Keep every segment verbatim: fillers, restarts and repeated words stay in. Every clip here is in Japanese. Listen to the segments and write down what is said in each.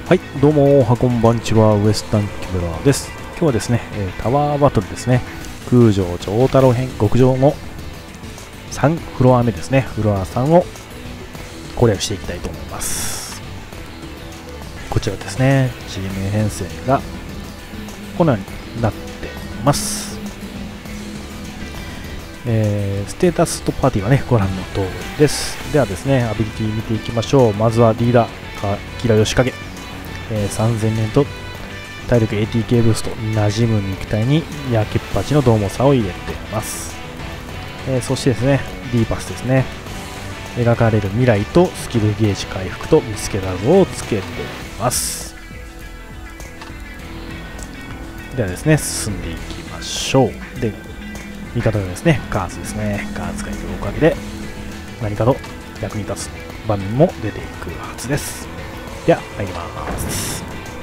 はい、どうも、おはこんばんちは、ウエスタンキムラです。今日はですね、タワーバトルですね、空城城太郎編、極上のさんフロア目ですね、フロアさんを攻略していきたいと思います。こちらですね、チーム編成がこのようになっています。えー、ステータスとパーティーはね、ご覧の通りです。ではですね、アビリティ見ていきましょう。まずはリーダー、キラヨシカゲ。えー、さんぜんねんと体力 エーティーケー ブースト、馴染む肉体に焼けっぱちの獰猛さを入れています。えー、そしてですね、D パスですね、描かれる未来とスキルゲージ回復と見つけ画像をつけています。ではですね、進んでいきましょう。で、味方がですね、ガーズですね、ガーズがいるおかげで何かと役に立つ場面も出てくるはずです。では入ります。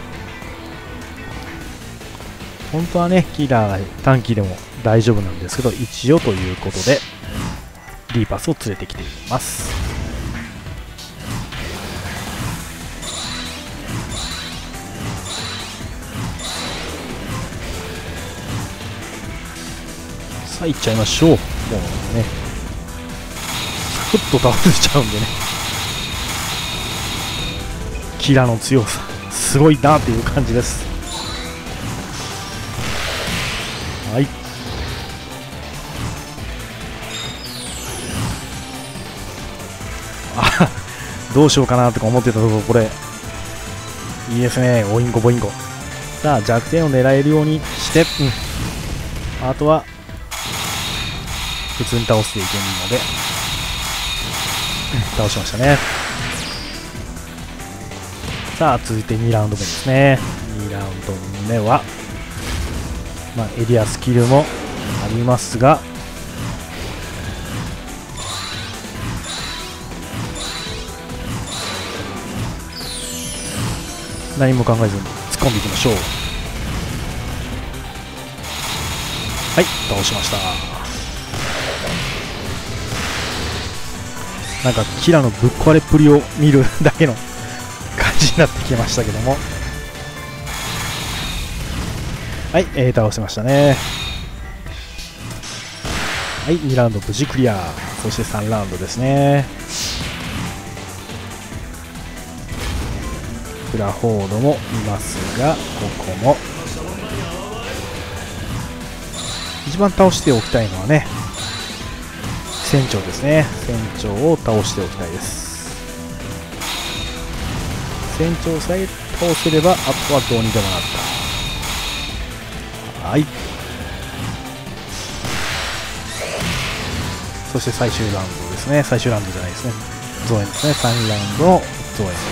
本当はね、キラー短期でも大丈夫なんですけど、一応ということで D パスを連れてきています。さあ行っちゃいましょう。もうね、サクッと倒れちゃうんでね、キラの強さすごいなっていう感じです。はい、あ、どうしようかなとか思ってたところ、これいいですね。ボインゴボインゴ。さあ弱点を狙えるようにして、うん、あとは普通に倒していけるので、うん、倒しましたね。さあ続いてにラウンド目ですね。にラウンド目は、まあ、エリアスキルもありますが、何も考えずに突っ込んでいきましょう。はい、倒しました。なんかキラのぶっ壊れっぷりを見るだけの感じになってきましたけども、はい、えー、倒しましたね。はい、にラウンド無事クリア。そしてさんラウンドですね。フラフォードもいますが、ここも一番倒しておきたいのはね、船長ですね。船長を倒しておきたいです。船長さえ倒せれば、あとはどうにでもなった。はい、そして最終ラウンドですね。最終ラウンドじゃないですね、増援ですね。さんラウンドの増援です。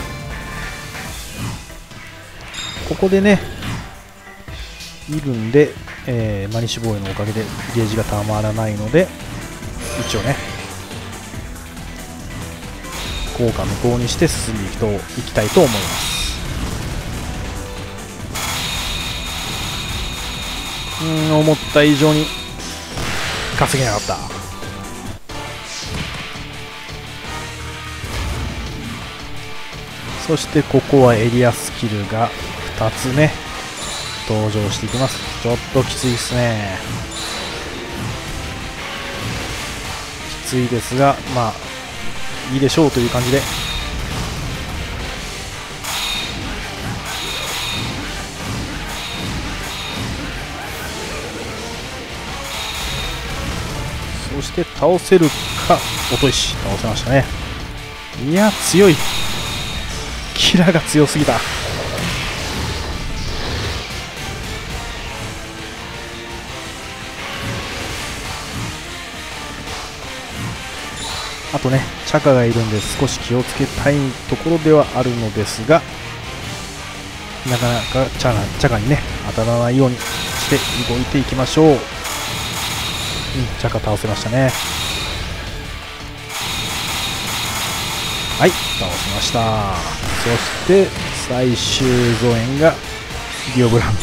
ここでね、いるんで、えー、マニッシュ防衛のおかげでゲージがたまらないので、一応ね、効果無効にして進んでいくといきたいと思います。うーん、思った以上に稼げなかった。そしてここはエリアスキルがふたつね、登場していきます。ちょっときついですね。きついですが、まあいいでしょうという感じで、そして倒せるか。音石倒せましたね。いや強い、キラが強すぎた。あとね、チャカがいるんで少し気をつけたいところではあるのですが、なかなかチャカ、チャカにね当たらないようにして動いていきましょう。うん、チャカ倒せましたね。はい、倒しました。そして最終増援がディオブランド。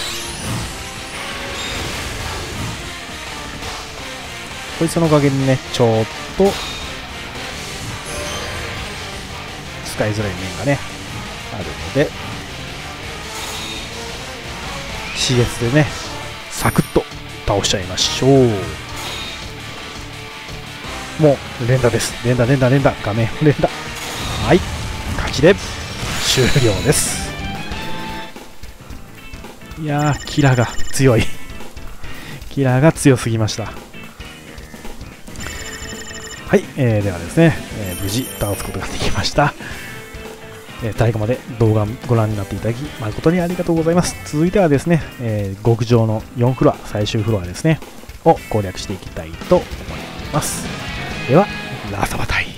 こいつのおかげでね、ちょっと使いづらい面がねあるので シーエス でねサクッと倒しちゃいましょう。もう連打です。連打連打連打、画面連打。はい、勝ちで終了です。いやー、キラーが強いキラーが強すぎました。はい、えー、ではですね、えー、無事倒すことができました。えー、最後まで動画ご覧になっていただき誠にありがとうございます。続いてはですね、えー、極上のよんフロア、最終フロアですねを攻略していきたいと思います。ではラストバタイ。